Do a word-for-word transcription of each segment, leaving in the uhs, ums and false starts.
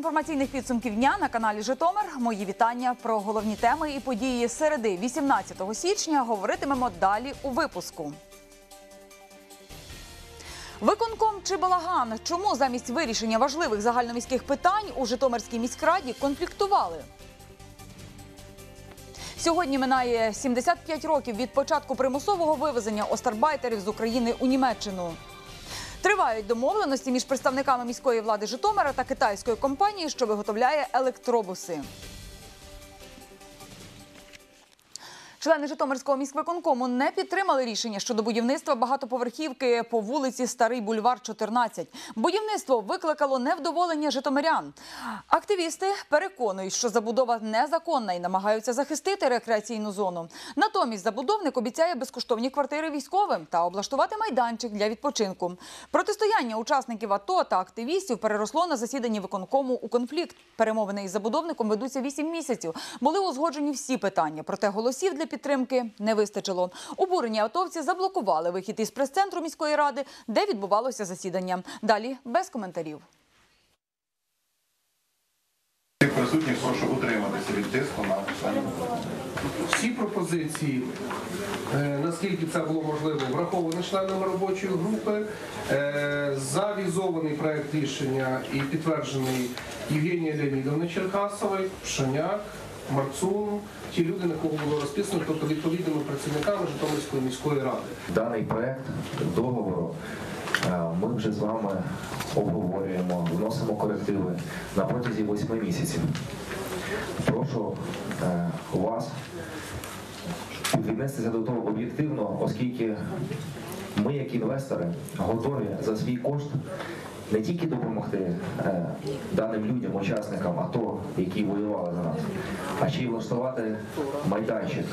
інформаційних підсумків дня на каналі Житомир. Мої вітання. Про головні теми і події середи вісімнадцятого січня говоритимемо далі у випуску. Виконком чи балаган? Чому замість вирішення важливих загальноміських питань у Житомирській міськраді конфліктували? Сьогодні минає сімдесят п'ять років від початку примусового вивезення остарбайтерів з України у Німеччину. Тривають домовленості між представниками міської влади Житомира та китайської компанії, що виготовляє електробуси. Члени Житомирського міськвиконкому не підтримали рішення щодо будівництва багатоповерхівки по вулиці Старий Бульвар, чотирнадцять. Будівництво викликало невдоволення житомирян. Активісти переконують, що забудова незаконна і намагаються захистити рекреаційну зону. Натомість забудовник обіцяє безкоштовні квартири військовим та облаштувати майданчик для відпочинку. Протистояння учасників АТО та активістів переросло на засіданні виконкому у конфлікт. Перемовини із забудовником ведуться вісім місяців. Були узгоджені всі питання, проте голосів для підтримки не вистачило. Обурені атовці заблокували вихід із прес-центру міської ради, де відбувалося засідання. Далі без коментарів. Присутніх прошу утриматися від тиску на всі пропозиції, наскільки це було можливо, враховані членами робочої групи. Завізований проект рішення і підтверджений Євгенією Леонідовною Черкасовою, Пшоняк, Марцун, ті люди, на кого було розписано, тобто відповідними працівниками Житомирської міської ради. Даний проект договору ми вже з вами обговорюємо, вносимо корективи на протязі восьми місяців. Прошу вас віднестися до того об'єктивно, оскільки ми, як інвестори, готові за свій кошт не тільки допомогти е, даним людям, учасникам АТО, які воювали за нас, а ще й влаштувати майданчик,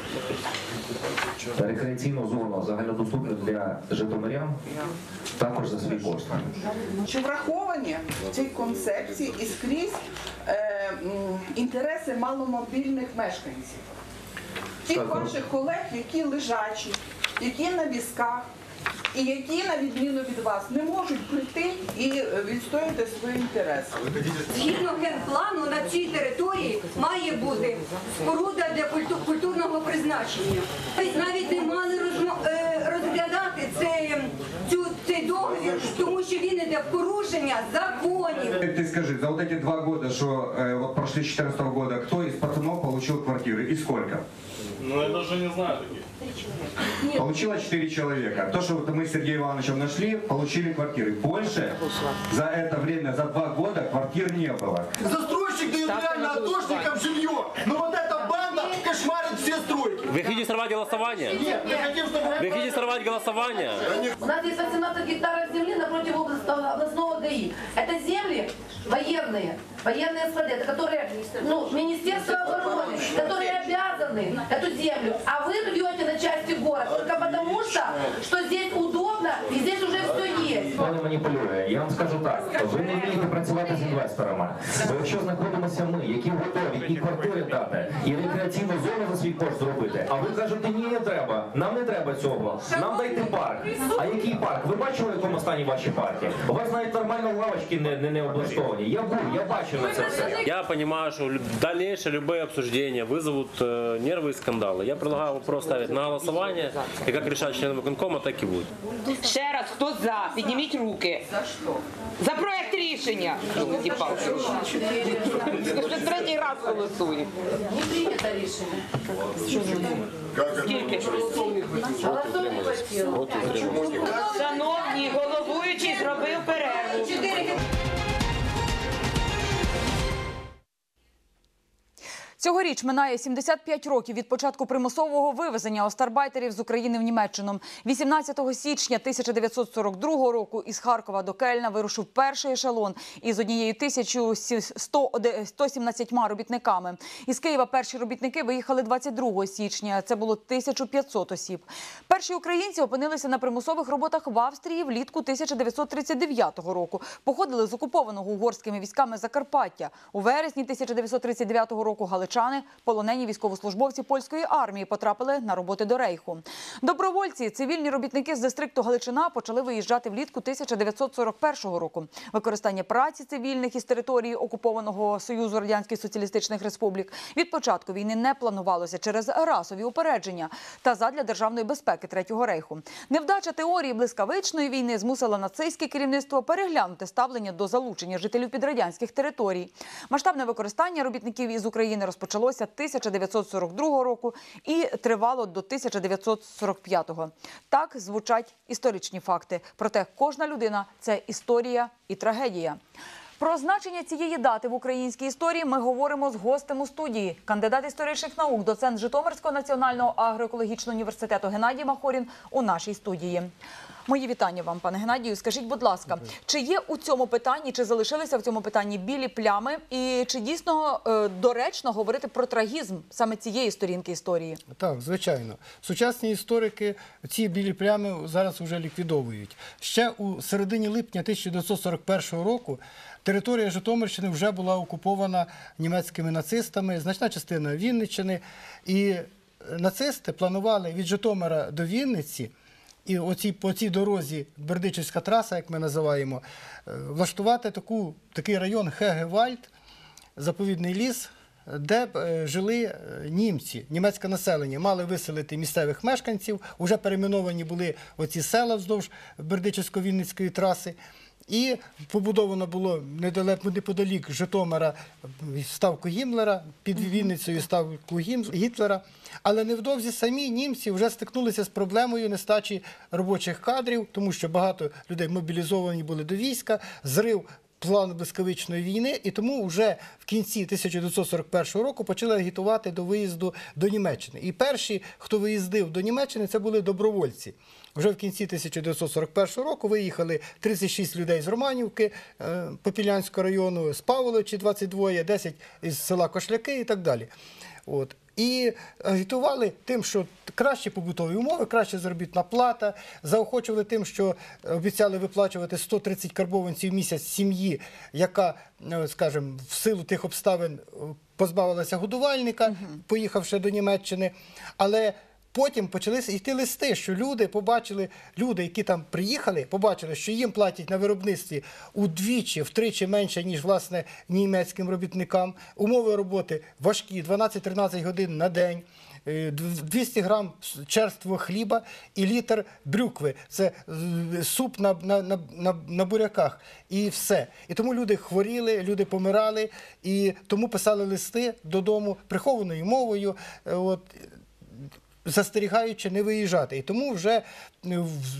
рекреаційну зону, загальнодоступну для житомирян, також за свій кошт. Чи враховані в цій концепції і скрізь е, інтереси маломобільних мешканців? Тих Так, ваших колег, які лежачі, які на візках, і які, на відміну від вас, не можуть прийти і відстояти свої інтереси. Згідно генплану на цій території має бути споруда для культурного призначення. Навіть не мали розглядати цей, цю, цей договір, тому що він іде в порушення законів. Ты скажи, за вот эти два года, что э, вот прошли с четырнадцатого года, кто из пацанов получил квартиры и сколько? Ну, я даже не знаю таких. Нет. Получило четыре человека. То, что вот мы с Сергеем Ивановичем нашли, получили квартиры. Больше за это время, за два года, квартир не было. Застройщик дает реально атошникам жилье, но вот эта банда кошмарит все стройки. Вы хотите сорвать голосование? Нет, мы хотим, чтобы... Вы хотите сорвать голосование? У нас есть восемнадцать гектаров земли напротив областного ГАИ. Это земли военные, военные СВД, которые, ну, Министерство обороны, которые обязаны эту землю. А вы рвете на части город только потому, что, что здесь удобно и здесь уже все есть. Пане маніпулює, я вам скажу так, ви не вмієте працювати з інвесторами. Бо якщо знаходимося ми, які готові і квартири дати, і рекреаційну зону за свій кошт зробити, а ви кажете, ні, не треба, нам не треба цього, нам дайте парк. А який парк? Ви бачили, в якому стані ваші парки? У вас навіть нормально лавочки не, не, не облаштовані. Я був, я бачив на це все. Я понимаю, что дальнейшие любые обсуждения вызовут э, нервы и скандалы. Я предлагаю вопрос ставить на голосование, и как решать члены виконкома, так и будет. Ще раз, хто за? Підніміть руки. За що? За проект рішення. Вже третій раз голосуємо. Не принято рішення. Скільки? Шановні, головуючий зробив перерву. Цьогоріч минає сімдесят п'ять років від початку примусового вивезення остарбайтерів з України в Німеччину. вісімнадцятого січня тисяча дев'ятсот сорок другого року із Харкова до Кельна вирушив перший ешелон із однією тисячою сто сімнадцятьма робітниками. Із Києва перші робітники виїхали двадцять другого січня. Це було тисяча п'ятсот осіб. Перші українці опинилися на примусових роботах в Австрії влітку тисяча дев'ятсот тридцять дев'ятого року. Походили з окупованого угорськими військами Закарпаття. У вересні тисяча дев'ятсот тридцять дев'ятого року Галичина німеччани, полонені військовослужбовці польської армії, потрапили на роботи до Рейху. Добровольці, цивільні робітники з дистрикту Галичина почали виїжджати влітку тисяча дев'ятсот сорок першого року. Використання праці цивільних із території окупованого Союзу Радянських Соціалістичних Республік від початку війни не планувалося через расові упередження та задля державної безпеки Третього Рейху. Невдача теорії блискавичної війни змусила нацистське керівництво переглянути ставлення до залучення жителів підрадянських територій. Масштабне використання робітників із України розпочалося тисяча дев'ятсот сорок другого року і тривало до тисяча дев'ятсот сорок п'ятого. Так звучать історичні факти. Проте кожна людина – це історія і трагедія. Про значення цієї дати в українській історії ми говоримо з гостем у студії. Кандидат історичних наук, доцент Житомирського національного агроекологічного університету Геннадій Махорін у нашій студії. Мої вітання вам, пане Геннадію. Скажіть, будь ласка, чи є у цьому питанні, чи залишилися в цьому питанні білі плями, і чи дійсно е, доречно говорити про трагізм саме цієї сторінки історії? Так, звичайно. Сучасні історики ці білі плями зараз вже ліквідовують. Ще у середині липня тисяча дев'ятсот сорок першого року територія Житомирщини вже була окупована німецькими нацистами, значна частина Вінниччини. І нацисти планували від Житомира до Вінниці, і оці, по цій дорозі, Бердичівська траса, як ми називаємо, влаштувати таку, такий район Хегевальд, заповідний ліс, де е, жили німці, німецьке населення. Мали виселити місцевих мешканців, вже перейменовані були оці села вздовж Бердичівсько-Вінницької траси. І побудовано було недалеко, неподалік Житомира ставку Гіммлера, під Вінницею ставку Гітлера. Але невдовзі самі німці вже стикнулися з проблемою нестачі робочих кадрів, тому що багато людей мобілізовані були до війська, зрив плану блискавичної війни, і тому вже в кінці тисяча дев'ятсот сорок першого року почали агітувати до виїзду до Німеччини. І перші, хто виїздив до Німеччини, це були добровольці. Вже в кінці тисяча дев'ятсот сорок першого року виїхали тридцять шість людей з Романівки, Попілянського району, з Павловичі двадцять два, десять із села Кошляки і так далі. От. І агітували тим, що кращі побутові умови, краща заробітна плата, заохочували тим, що обіцяли виплачувати сто тридцять карбованців в місяць сім'ї, яка, скажімо, в силу тих обставин позбавилася годувальника, угу. поїхавши до Німеччини. Але потім почали йти листи, що люди побачили, люди, які там приїхали, побачили, що їм платять на виробництві удвічі, втричі менше, ніж, власне, німецьким робітникам. Умови роботи важкі, дванадцять-тринадцять годин на день, двісті грам черствого хліба і літр брюкви. Це суп на, на, на, на, на буряках. І все. І тому люди хворіли, люди помирали, і тому писали листи додому прихованою мовою, от, застерігаючи не виїжджати. І тому вже в,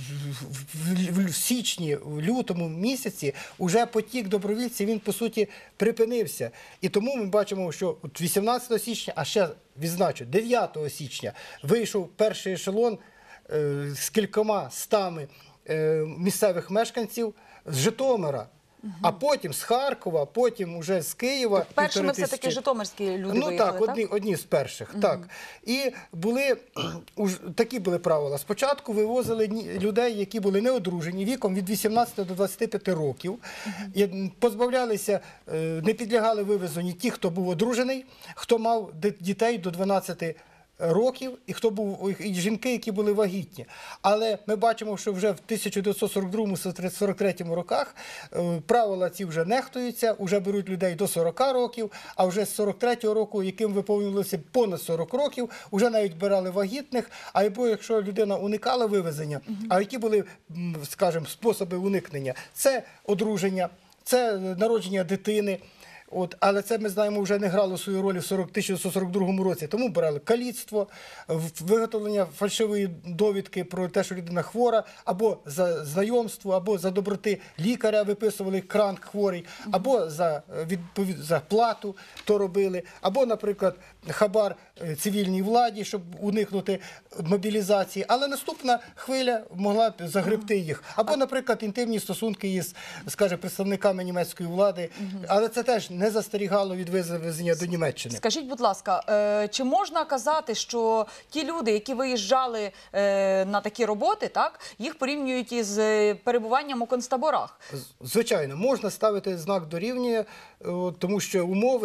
в, в січні, в лютому місяці вже потік добровольців, він, по суті, припинився. І тому ми бачимо, що вісімнадцятого січня, а ще відзначу, дев'ятого січня вийшов перший ешелон е, з кількома стами е, місцевих мешканців з Житомира. А потім з Харкова, потім вже з Києва. Так, першими все-таки житомирські люди ну, виїхали, так? Одні, одні з перших, угу. так. І були, уж, такі були правила. Спочатку вивозили людей, які були неодружені, віком від вісімнадцяти до двадцяти п'яти років. Угу. І позбавлялися, не підлягали вивезенню ті, хто був одружений, хто мав дітей до дванадцяти років, і хто був, і жінки, які були вагітні. Але ми бачимо, що вже в тисяча дев'ятсот сорок другому - сорок третьому роках правила ці вже нехтуються, вже беруть людей до сорока років, а вже з сорок третього року, яким виповнилося понад сорок років, вже навіть брали вагітних, або якщо людина уникала вивезення, а які були, скажімо, способи уникнення? Це одруження, це народження дитини. От, але це, ми знаємо, вже не грало свою роль в тисяча дев'ятсот сорок другому році. Тому брали каліцтво, виготовлення фальшивої довідки про те, що людина хвора, або за знайомство, або за доброти лікаря виписували кранк хворий, або за, відповід... за плату то робили, або, наприклад, хабар цивільній владі, щоб уникнути мобілізації. Але наступна хвиля могла б загребти їх. Або, наприклад, інтимні стосунки із, скажімо, представниками німецької влади. Але це теж не застерігало від вивезення до Німеччини. Скажіть, будь ласка, чи можна казати, що ті люди, які виїжджали на такі роботи, так, їх порівнюють із перебуванням у концтаборах? Звичайно, можна ставити знак дорівнює, тому що умови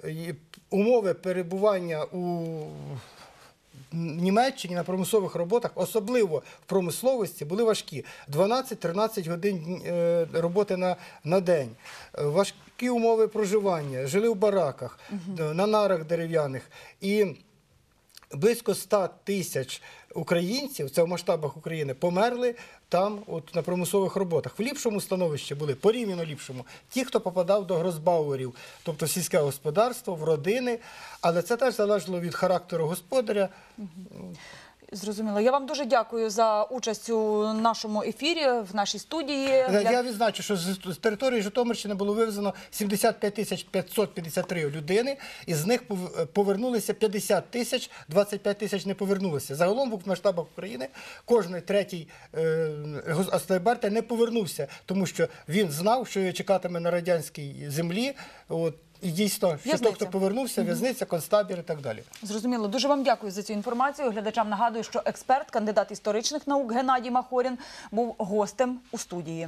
і умови перебування у Німеччині на промислових роботах, особливо в промисловості, були важкі. дванадцять-тринадцять годин е, роботи на, на день. Е, Важкі умови проживання, жили в бараках, угу. на нарах дерев'яних. І близько ста тисяч українців, це в масштабах України, померли там, от, на промислових роботах. В ліпшому становищі були, порівняно ліпшому, ті, хто попадав до грозбауерів, тобто в сільське господарство, в родини, але це теж залежало від характеру господаря. Зрозуміло. Я вам дуже дякую за участь у нашому ефірі, в нашій студії. Я відзначу, що з території Житомирщини було вивезено сімдесят п'ять тисяч п'ятсот п'ятдесят три людини, із них повернулися п'ятдесят тисяч, двадцять п'ять тисяч не повернулися. Загалом в масштабах України кожний третій астайберта не повернувся, тому що він знав, що його чекатиме на радянській землі. От. І дійсно, що той, хто повернувся, в'язниця, концтабір і так далі. Зрозуміло. Дуже вам дякую за цю інформацію. Глядачам нагадую, що експерт, кандидат історичних наук Геннадій Махорін був гостем у студії.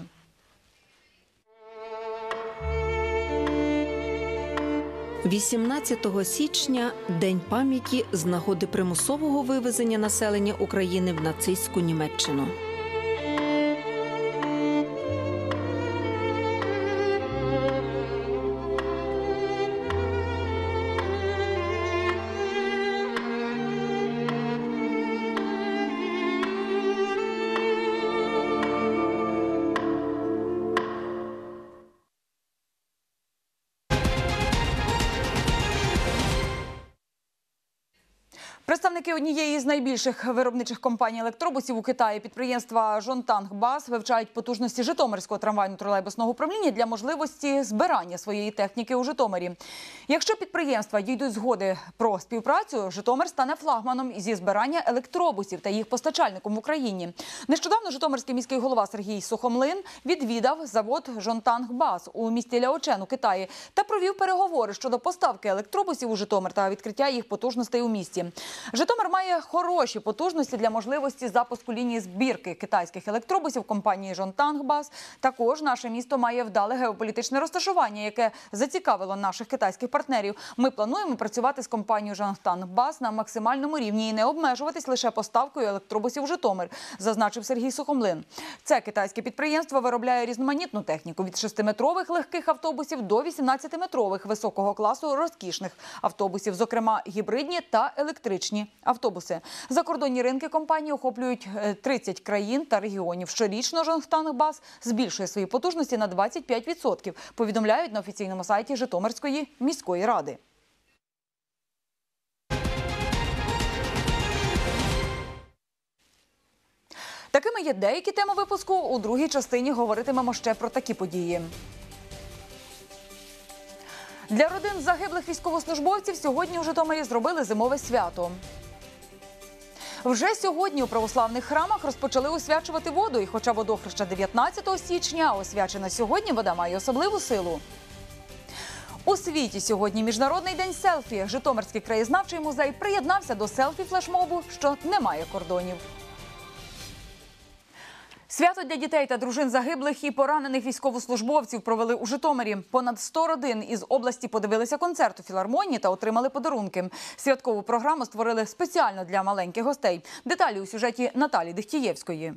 вісімнадцятого січня – День пам'яті з нагоди примусового вивезення населення України в нацистську Німеччину. Представники однієї з найбільших виробничих компаній електробусів у Китаї, підприємства «Жонтанг-Бас», вивчають потужності Житомирського трамвайно-тролейбусного управління для можливості збирання своєї техніки у Житомирі. Якщо підприємства дійдуть згоди про співпрацю, Житомир стане флагманом зі збирання електробусів та їх постачальником в Україні. Нещодавно житомирський міський голова Сергій Сухомлин відвідав завод «Жонтанг-Бас» у місті Ляочен у Китаї та провів переговори щодо поставки електробусів у Житомир та відкриття їх потужностей у місті. Житомир має хороші потужності для можливості запуску лінії збірки китайських електробусів компанії «Жонтанг-Бас». Також наше місто має вдале геополітичне розташування, яке зацікавило наших китайських партнерів. Ми плануємо працювати з компанією «Жонтанг-Бас» на максимальному рівні і не обмежуватись лише поставкою електробусів у Житомир, зазначив Сергій Сухомлин. Це китайське підприємство виробляє різноманітну техніку від шестиметрових легких автобусів до вісімнадцятиметрових високого класу розкішних автобусів, зокрема гібридні та електричні автобуси. Закордонні ринки компанії охоплюють тридцять країн та регіонів. Щорічно «Жонтанг-Бас» збільшує свої потужності на двадцять п'ять відсотків, повідомляють на офіційному сайті Житомирської міської ради. Такими є деякі теми випуску. У другій частині говоритимемо ще про такі події. Для родин загиблих військовослужбовців сьогодні у Житомирі зробили зимове свято. Вже сьогодні у православних храмах розпочали освячувати воду. І хоча водохреща дев'ятнадцятого січня, а освячена сьогодні вода має особливу силу. У світі сьогодні Міжнародний день селфі. Житомирський краєзнавчий музей приєднався до селфі-флешмобу, що не має кордонів. Свято для дітей та дружин загиблих і поранених військовослужбовців провели у Житомирі. Понад сто родин із області подивилися концерт у філармонії та отримали подарунки. Святкову програму створили спеціально для маленьких гостей. Деталі у сюжеті Наталі Дихтієвської.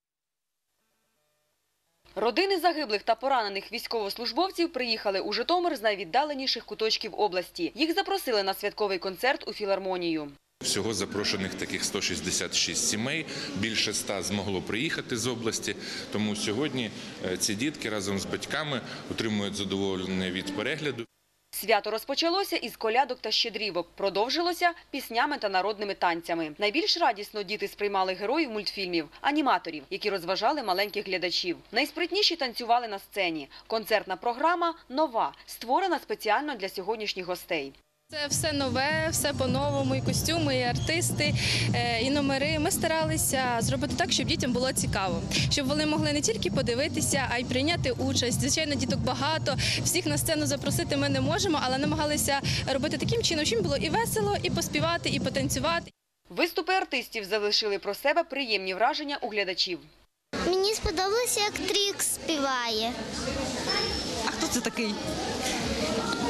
Родини загиблих та поранених військовослужбовців приїхали у Житомир з найвіддаленіших куточків області. Їх запросили на святковий концерт у філармонію. Всього запрошених таких сто шістдесят шість сімей, більше ста змогло приїхати з області, тому сьогодні ці дітки разом з батьками отримують задоволення від перегляду. Свято розпочалося із колядок та щедрівок, продовжилося піснями та народними танцями. Найбільш радісно діти сприймали героїв мультфільмів, аніматорів, які розважали маленьких глядачів. Найспритніші танцювали на сцені. Концертна програма нова, створена спеціально для сьогоднішніх гостей. Це все нове, все по-новому, і костюми, і артисти, і номери. Ми старалися зробити так, щоб дітям було цікаво, щоб вони могли не тільки подивитися, а й прийняти участь. Звичайно, діток багато, всіх на сцену запросити ми не можемо, але намагалися робити таким чином, щоб було і весело, і поспівати, і потанцювати. Виступи артистів залишили про себе приємні враження у глядачів. Мені сподобалося, як Трікс співає. А хто це такий?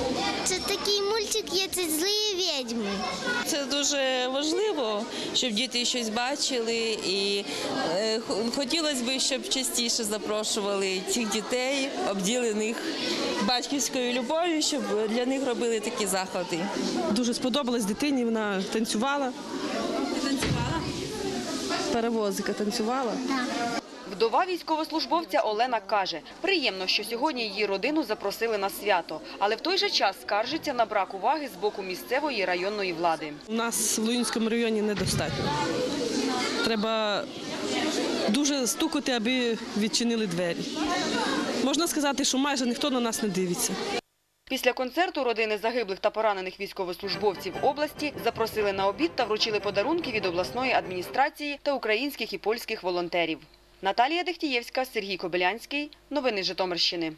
Це такий мультик є «Ці злі відьми». Це дуже важливо, щоб діти щось бачили, і е, хотілося б, щоб частіше запрошували цих дітей, обділених батьківською любов'ю, щоб для них робили такі заходи. Дуже сподобалось дитині, вона танцювала. Танцювала? Паровозика танцювала. Вдова військовослужбовця Олена каже, приємно, що сьогодні її родину запросили на свято, але в той же час скаржиться на брак уваги з боку місцевої районної влади. У нас в Луїнському районі недостатньо. Треба дуже стукати, аби відчинили двері. Можна сказати, що майже ніхто на нас не дивиться. Після концерту родини загиблих та поранених військовослужбовців області запросили на обід та вручили подарунки від обласної адміністрації та українських і польських волонтерів. Наталія Дехтієвська, Сергій Кобилянський. Новини Житомирщини.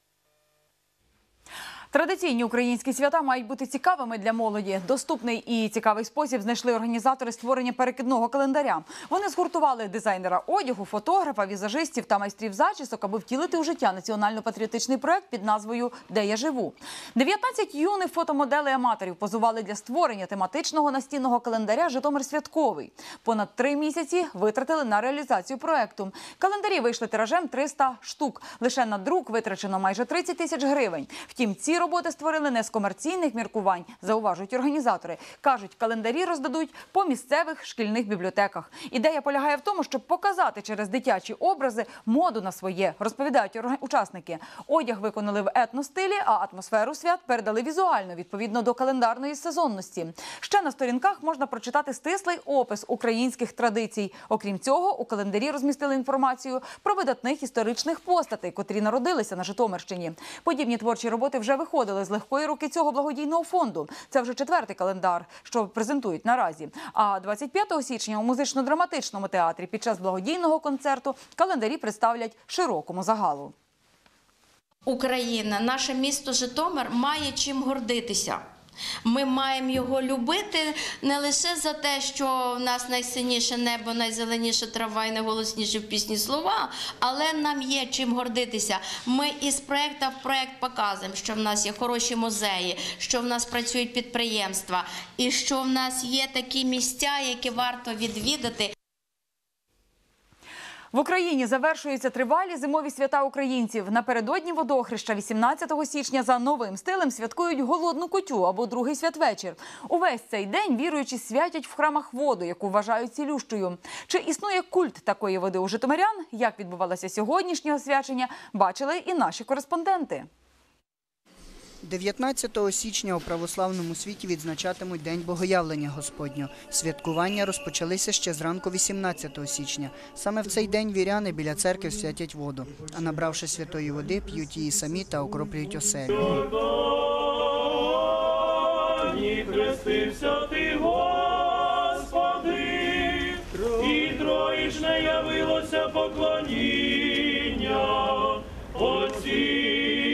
Традиційні українські свята мають бути цікавими для молоді. Доступний і цікавий спосіб знайшли організатори створення перекидного календаря. Вони згуртували дизайнера одягу, фотографа, візажистів та майстрів зачісок, аби втілити у життя національно-патріотичний проект під назвою «Де я живу». дев'ятнадцять юних фотомоделей-аматорів позували для створення тематичного настінного календаря «Житомир святковий». Понад три місяці витратили на реалізацію проекту. Календарі вийшли тиражем триста штук. Лише на друк витрачено майже тридцять тисяч гривень. Втім, ці роботи створили не з комерційних міркувань, зауважують організатори. Кажуть, календарі роздадуть по місцевих шкільних бібліотеках. Ідея полягає в тому, щоб показати через дитячі образи моду на своє, розповідають учасники. Одяг виконали в етностилі, а атмосферу свят передали візуально, відповідно до календарної сезонності. Ще на сторінках можна прочитати стислий опис українських традицій. Окрім цього, у календарі розмістили інформацію про видатних історичних постатей, котрі народилися на Житомирщині. Подібні творчі роботи вже виходили з легкої руки цього благодійного фонду. Це вже четвертий календар, що презентують наразі. А двадцять п'ятого січня у музично-драматичному театрі під час благодійного концерту календарі представлять широкому загалу. Україна, наше місто Житомир має чим гордитися. Ми маємо його любити не лише за те, що в нас найсильніше небо, найзеленіша трава і найголосніші в пісні слова, але нам є чим гордитися. Ми із проєкту в проєкт показуємо, що в нас є хороші музеї, що в нас працюють підприємства і що в нас є такі місця, які варто відвідати. В Україні завершуються тривалі зимові свята українців. Напередодні Водохреща вісімнадцятого січня за новим стилем святкують голодну кутю або другий святвечір. Увесь цей день віруючі святять в храмах воду, яку вважають цілющою. Чи існує культ такої води у житомирян? Як відбувалося сьогоднішнє освячення, бачили і наші кореспонденти. дев'ятнадцятого січня у православному світі відзначатимуть День Богоявлення Господнього. Святкування розпочалися ще зранку вісімнадцятого січня. Саме в цей день віряни біля церкви святять воду, а набравши святої води, п'ють її самі та окроплюють оселю. Хрестився ти, Господи, і троїчне явилося поклоніння Отці.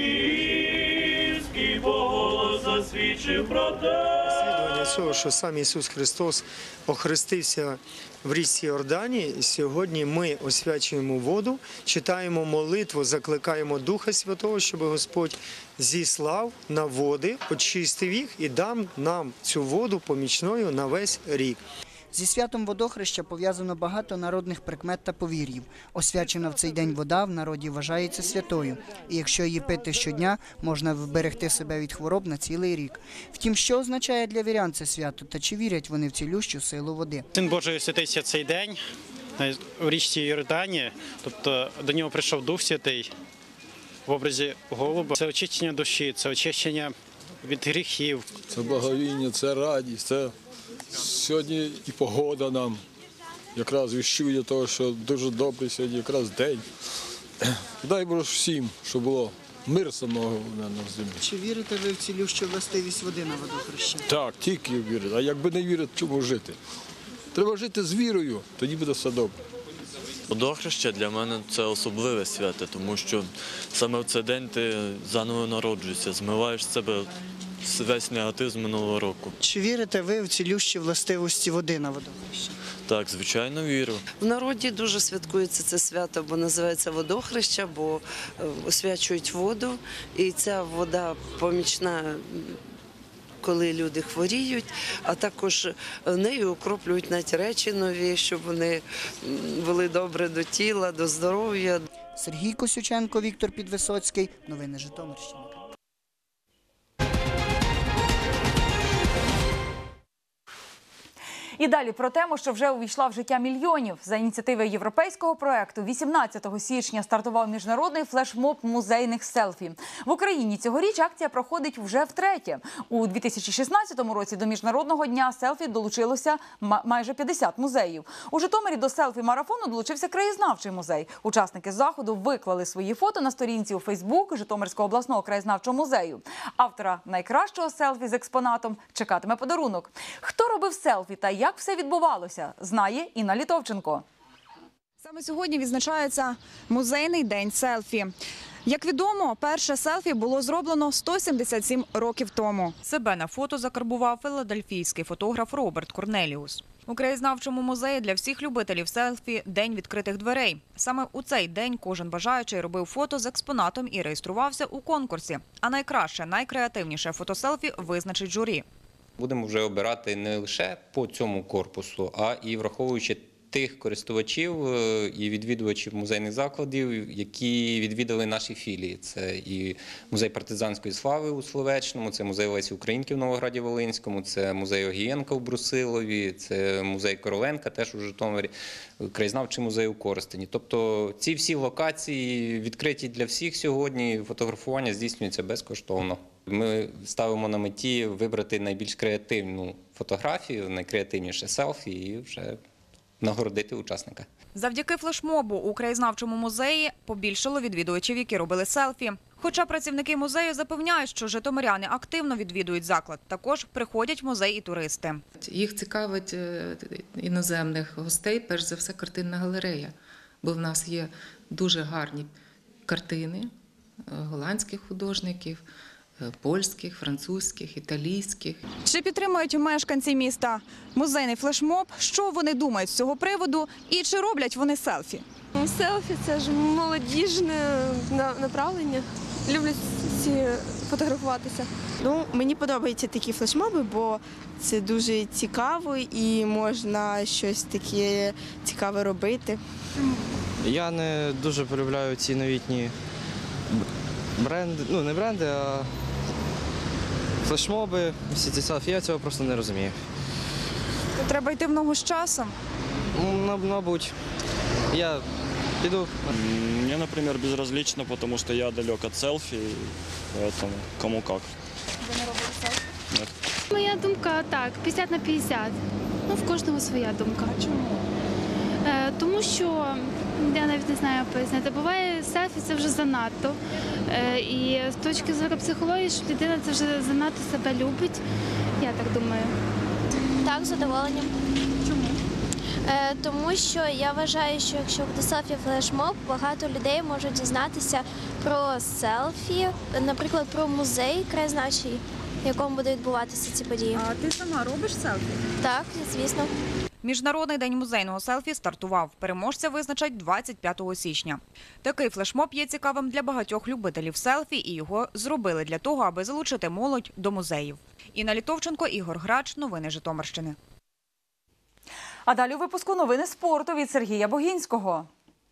Засвідчив про те. Свідування цього, що сам Ісус Христос охрестився в річці Йордані, і сьогодні ми освячуємо воду, читаємо молитву, закликаємо Духа Святого, щоб Господь зіслав на води, очистив їх і дав нам цю воду помічною на весь рік. Зі святом Водохреща пов'язано багато народних прикмет та повір'їв. Освячена в цей день вода в народі вважається святою. І якщо її пити щодня, можна вберегти себе від хвороб на цілий рік. Втім, що означає для вірян це свято та чи вірять вони в цілющу силу води? Син Божий освятився цей день в річці Йордані, тобто до нього прийшов Дух Святий в образі голуба. Це очищення душі, це очищення від гріхів. Це благовіння, це радість, це сьогодні і погода нам якраз віщує того, що дуже добрий сьогодні якраз день. Дай Боже всім, щоб було мир самого на землі. Чи вірите ви в цілющу властивість води на Водохреща? Так, тільки вірити. А якби не вірити, чому жити? Треба жити з вірою, тоді буде все добре. Водохреща для мене це особливе свято, тому що саме в цей день ти заново народжуєшся, змиваєш з себе весь негатив з минулого року. Чи вірите ви в цілющі властивості води на Водохреща? Так, звичайно, вірю. В народі дуже святкується це свято, бо називається Водохреща, бо освячують воду, і ця вода помічна коли люди хворіють, а також нею окроплюють навіть речі нові, щоб вони були добре до тіла, до здоров'я. Сергій Косюченко, Віктор Підвисоцький. Новини Житомирщини. І далі про тему, що вже увійшла в життя мільйонів. За ініціативи європейського проекту вісімнадцятого січня стартував міжнародний флешмоб музейних селфі. В Україні цьогоріч акція проходить вже втретє. У дві тисячі шістнадцятому році до Міжнародного дня селфі долучилося майже п'ятдесят музеїв. У Житомирі до селфі-марафону долучився краєзнавчий музей. Учасники заходу виклали свої фото на сторінці у Фейсбук Житомирського обласного краєзнавчого музею. Автора найкращого селфі з експонатом чекатиме подарунок. Хто робив селфі та як все відбувалося, знає Інна Літовченко. Саме сьогодні відзначається музейний день селфі. Як відомо, перше селфі було зроблено сто сімдесят сім років тому. Себе на фото закарбував філадельфійський фотограф Роберт Корнеліус. У краєзнавчому музеї для всіх любителів селфі – день відкритих дверей. Саме у цей день кожен бажаючий робив фото з експонатом і реєструвався у конкурсі. А найкраще, найкреативніше фотоселфі визначить журі. Будемо вже обирати не лише по цьому корпусу, а і враховуючи тих користувачів і відвідувачів музейних закладів, які відвідали наші філії. Це і музей партизанської слави у Словечному, це музей Лесі Українки в Новограді-Волинському, це музей Огієнка в Брусилові, це музей Короленка теж у Житомирі, краєзнавчий музей у Коростені. Тобто ці всі локації відкриті для всіх сьогодні, фотографування здійснюється безкоштовно. Ми ставимо на меті вибрати найбільш креативну фотографію, найкреативніше селфі і вже нагородити учасника. Завдяки флешмобу у краєзнавчому музеї побільшало відвідувачів, які робили селфі. Хоча працівники музею запевняють, що житомиряни активно відвідують заклад, також приходять в музей і туристи. Їх цікавить іноземних гостей, перш за все, картинна галерея, бо в нас є дуже гарні картини голландських художників, польських, французьких, італійських. Чи підтримують мешканці міста музейний флешмоб? Що вони думають з цього приводу? І чи роблять вони селфі? Селфі – це ж молодіжне направлення. Люблять всі фотографуватися. Ну, мені подобаються такі флешмоби, бо це дуже цікаво і можна щось таке цікаве робити. Я не дуже полюбляю ці новітні бренди, ну не бренди, а флешмоби, всі ці селфі, я цього просто не розумію. Треба йти в ногу з часом? Мабуть. Я піду. Мне, например, безразлично, потому что я далек от селфи, поэтому кому как. Ви не робили селфі? Нет. Моя думка так, п'ятдесят на п'ятдесят. Ну, в кожного своя думка. А чому? Е, тому що, я навіть не знаю пояснити, буває селфі це вже занадто. Е, і з точки зору психології, що людина це вже занадто себе любить, я так думаю. Так, з задоволенням. Чому? Е, тому що я вважаю, що якщо буде селфі-флешмоб, багато людей можуть дізнатися про селфі, наприклад, про музей краєзнавчий, в якому будуть відбуватися ці події. А ти сама робиш селфі? Так, звісно. Міжнародний день музейного селфі стартував. Переможця визначать двадцять п'ятого січня. Такий флешмоб є цікавим для багатьох любителів селфі, і його зробили для того, аби залучити молодь до музеїв. Інна Літовченко, Ігор Грач. Новини Житомирщини. А далі у випуску новини спорту від Сергія Богінського.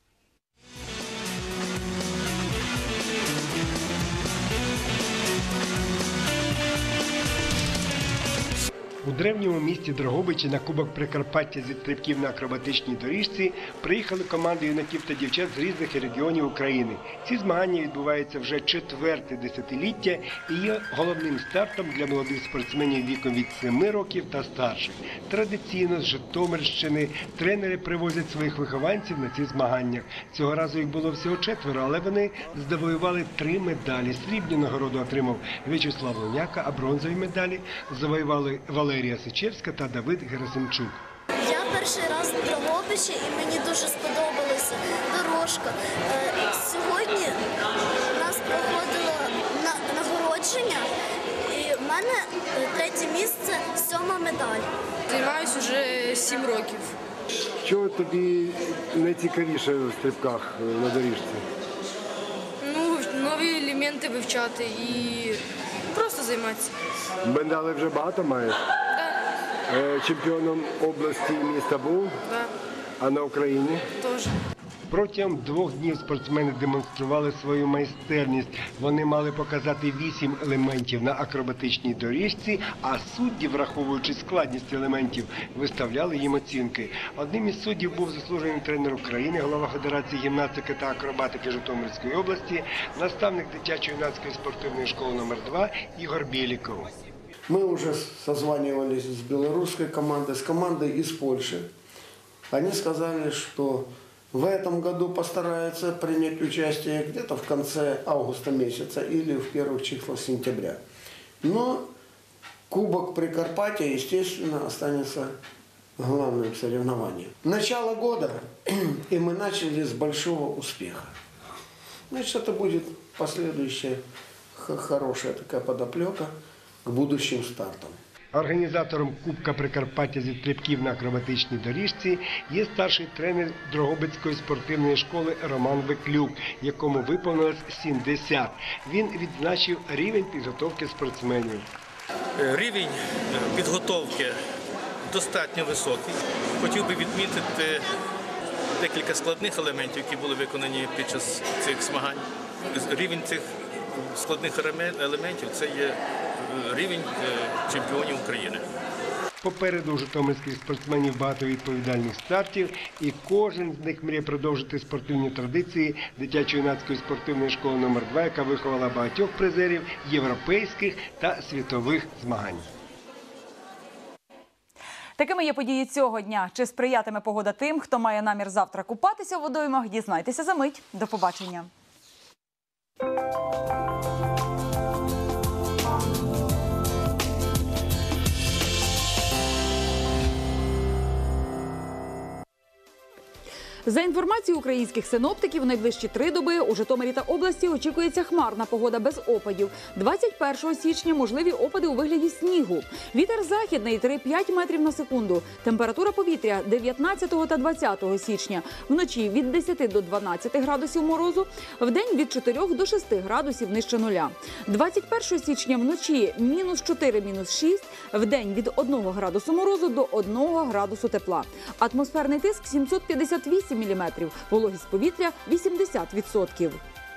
У древньому місті Дрогобичі на Кубок Прикарпаття зі стрибків на акробатичній доріжці приїхали команди юнаків та дівчат з різних регіонів України. Ці змагання відбуваються вже четверте десятиліття і є головним стартом для молодих спортсменів віком від семи років та старших. Традиційно з Житомирщини тренери привозять своїх вихованців на ці змагання. Цього разу їх було всього четверо, але вони завоювали три медалі. Срібну нагороду отримав В'ячеслав Луняка, а бронзові медалі завоювали Валерія Сичевська та Давид Герасимчук. Я перший раз в Дрогобичі і мені дуже сподобалася дорожка. Сьогодні у нас проходило нагородження і в мене третє місце, сьома медаль. Займаюся вже сім років. Що тобі найцікавіше в стрибках на доріжці? Ну, нові елементи вивчати і просто займатися. Медалей вже багато маєш? Так. Чемпіоном області і міста був? Так. А на Україні? Теж. Протягом двох днів спортсмени демонстрували свою майстерність. Вони мали показати вісім елементів на акробатичній доріжці, а судді, враховуючи складність елементів, виставляли їм оцінки. Одним із суддів був заслужений тренер України, голова Федерації гімнастики та акробатики Житомирської області, наставник дитячо-юнацької спортивної школи номер два Ігор Біліков. Мы уже созванивались с белорусской командой, с командой из Польши. Они сказали, что в этом году постараются принять участие где-то в конце августа месяца или в первых числах сентября. Но Кубок Прикарпатья, естественно, останется главным соревнованием. Начало года, и мы начали с большого успеха. Значит, это будет последующая хорошая такая подоплека к будущим стартам. Організатором Кубка Прикарпаття зі стрибків на акробатичній доріжці є старший тренер Дрогобицької спортивної школи Роман Виклюк, якому виповнилось сімдесят. Він відзначив рівень підготовки спортсменів. Рівень підготовки достатньо високий. Хотів би відмітити декілька складних елементів, які були виконані під час цих змагань. Рівень цих складних елементів – це є рівень чемпіонів України. Попереду у житомирських спортсменів багато відповідальних стартів, і кожен з них мріє продовжити спортивні традиції дитячо-юнацької спортивної школи номер два, яка виховала багатьох призерів європейських та світових змагань. Такими є події цього дня. Чи сприятиме погода тим, хто має намір завтра купатися в водоймах, дізнайтеся за мить. До побачення. За інформацією українських синоптиків, в найближчі три доби у Житомирі та області очікується хмарна погода без опадів. двадцять першого січня можливі опади у вигляді снігу. Вітер західний – три-п'ять метрів на секунду. Температура повітря – дев'ятнадцятого та двадцятого січня. Вночі – від десяти до дванадцяти градусів морозу, вдень – від чотирьох до шести градусів нижче нуля. двадцять першого січня вночі – мінус чотири, мінус шість, вдень – від одного градусу морозу до одного градусу тепла. Атмосферний тиск – сімсот п'ятдесят вісім міліметрів, вологість повітря – вісімдесят відсотків.